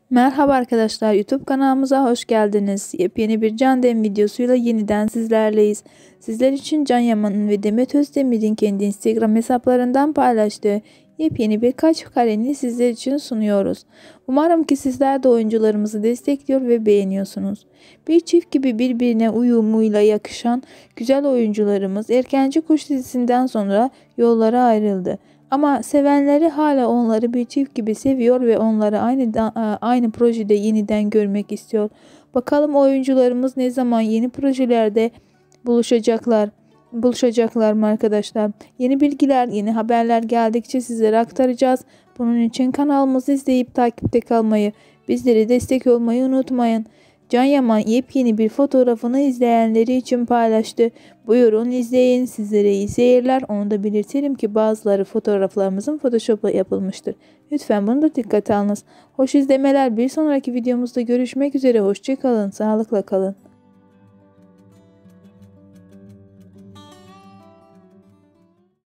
Merhaba arkadaşlar, YouTube kanalımıza hoş geldiniz. Yepyeni bir Can Dem videosuyla yeniden sizlerleyiz. Sizler için Can Yaman'ın ve Demet Özdemir'in kendi Instagram hesaplarından paylaştığı yepyeni birkaç kareni sizler için sunuyoruz. Umarım ki sizler de oyuncularımızı destekliyor ve beğeniyorsunuz. Bir çift gibi birbirine uyumuyla yakışan güzel oyuncularımız Erkenci Kuş dizisinden sonra yollara ayrıldı. Ama sevenleri hala onları bir çift gibi seviyor ve onları aynı projede yeniden görmek istiyor. Bakalım oyuncularımız ne zaman yeni projelerde buluşacaklar? Buluşacaklar mı arkadaşlar? Yeni bilgiler, yeni haberler geldikçe sizlere aktaracağız. Bunun için kanalımızı izleyip takipte kalmayı, bizlere destek olmayı unutmayın. Can Yaman yepyeni bir fotoğrafını izleyenleri için paylaştı. Buyurun izleyin, sizlere iyi seyirler. Onu da belirtelim ki bazıları fotoğraflarımızın Photoshop'la yapılmıştır. Lütfen bunu da dikkate alınız. Hoş izlemeler. Bir sonraki videomuzda görüşmek üzere. Hoşça kalın, sağlıkla kalın.